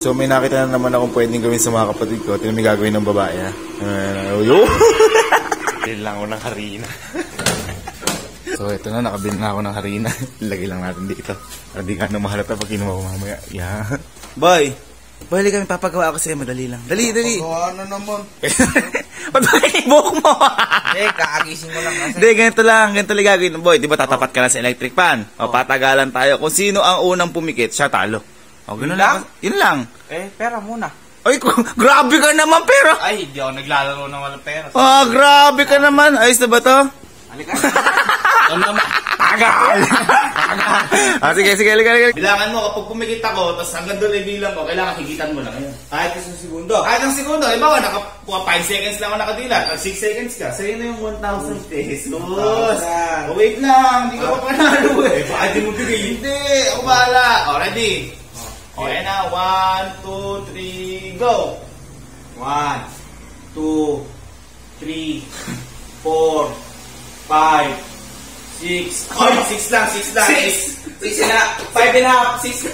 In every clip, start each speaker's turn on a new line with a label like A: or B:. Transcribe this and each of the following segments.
A: So may nakita na naman akong pwedeng gawin sa mga kapatid ko. Ito na may gagawin ng babae ha. Bilhin lang ako ng harina. So ito na, nakabili na ako ng harina. Ilagay lang natin dito. Para di ka na mahalata pag kinuha ko mamaya. Yeah. Boy! Boy, kami papagawa ako sa'yo. Madali lang. Dali!
B: Pagawa na naman.
A: Ba't ba buhok mo?
B: Kaagising mo lang kasi.
A: Hindi, ganito lang gagawin. Boy, di ba tatapat ka lang sa electric fan? O, patagalan tayo. Kung sino ang unang pumikit, siya talo. O, gano'n lang. Yun lang.
B: Pera muna.
A: Ay, grabe ka naman, pera.
B: Ay, hindi ako naglalaro ng walang pera.
A: Grabe ka naman. Ayos na ba to?
B: Halika. Ito naman.
A: Tagal. Sige.
B: Bilangan mo, kapag pumikit ako, tapos hanggang doon ay bilang ko, kailangan higitan mo lang yan. Kahit isang segundo. Iba ka, 5 seconds lang ako nakadila. 6 seconds ka. Sa'yo na yung 1,000 pesos. Wait lang, hindi ka pa panalo eh. Bakit di mo bigay? Hindi, ako bahala. Ready? Okay na, 1, 2, 3, go! 1, 2, 3, 4, 5, 6. Oy, 6 lang. 6 na. 5 and a half. 6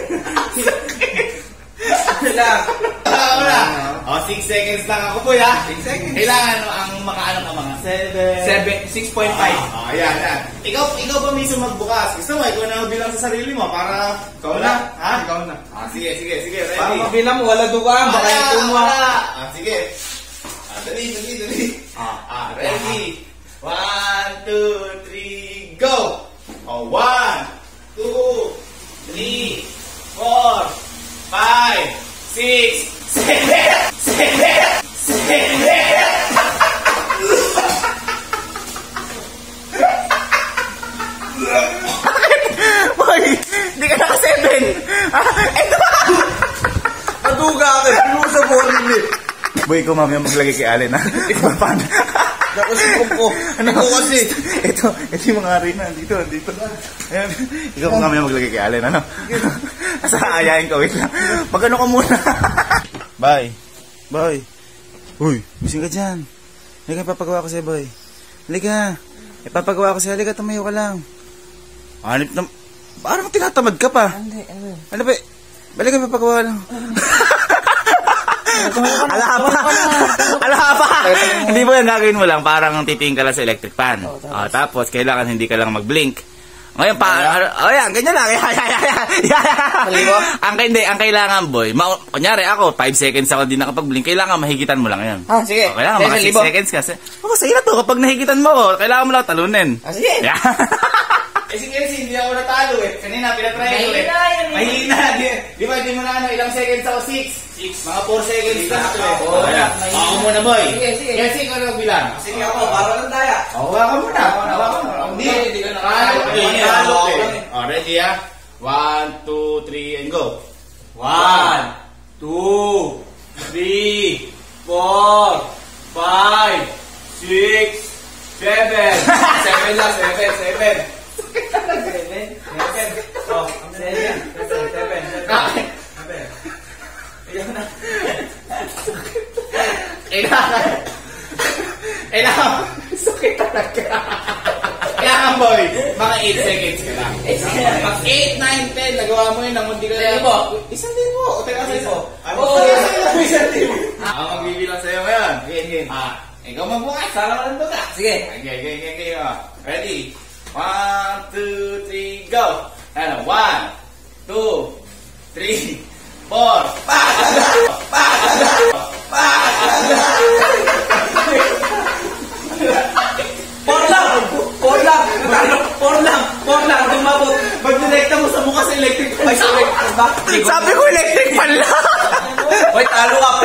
B: lang. Wala. 6 seconds lang ako po, ha? 6 seconds. Kailangan ang makaano ka mga 6.5. Ayan. Ikaw pa mismo magbukas. Gusto mo, ikaw na mabilang sa sarili mo para... Ikaw na? Ha? Ikaw na. Sige. Ready? Para mabilang mo, wala dugaan. Baka yung mo. Sige. Dali. Ready? 1, 2, 3, go! 1, 2, 3, 4, 5, 6, 7.
A: Boy, hindi ka naka-7.
B: Naduga ka. Pinuha sa boring eh.
A: Boy, ikaw mamaya maglagay kay Allen, ha? Paano?
B: Nakusipong ko. Ano ko kasi?
A: Ito yung mga harina. Dito. Ayan. Ikaw kung mamaya maglagay kay Allen, ano? Asa ayahin ka, wait lang. Magano ka muna. Bye. Uy, busing ka dyan. Halika, ipapagawa ko sa'yo, boy. Halika. Ipapagawa ko sa'yo. Halika, tumayo ka lang. Hanip na... Parang tinatamad ka pa. Ano ba? Halika, ipapagawa lang. Ala pa. Hindi mo yan gagawin mo lang. Parang titingin ka lang sa electric fan. Tapos, kailangan hindi ka lang mag-blink. Ngayon, yan, ganyan lang. Ang kailangan, boy, kunyari ako, 5 seconds ako din nakapag-blink, kailangan mahigitan mo lang yan.
B: Sige.
A: Kailangan mga 6 seconds kasi. Sige na to, kapag nahigitan mo, kailangan mo lang talunin.
B: Sige. Sige, hindi ako natalo eh. Kanina, pinatry ko eh. Mahina. Di ba, hindi mo na ilang seconds ako? 6. Mga 4 seconds na ito eh. Ako muna, boy. Sige. Sige, ikaw na bilang. Sige ako, para lang tayo. Hawa ka muna. Hindi ka nakalo. Ready ha? 1, 2, 3, and go. 1, 2, 3, 4, 5, 6, 7. 7 lang, 7. Sakit talaga. Kailangan, boy, mga 8 seconds ka lang. Pag 8, 9, 10, nagawa mo yun, namunti ka lang. Isang libo. O, teka sa iso. Isang libo. Ako magbibilang sa'yo ngayon. Ikaw magbukas. Sana ka lang doon. Sige. Ready? 1, 2, 3, go! 1, 2, 3, 4, 5, 4 lang, dumabot. Mag-direkta mo sa mukha sa electric fan. Sabi ko electric fan lang. Wait, talo ka,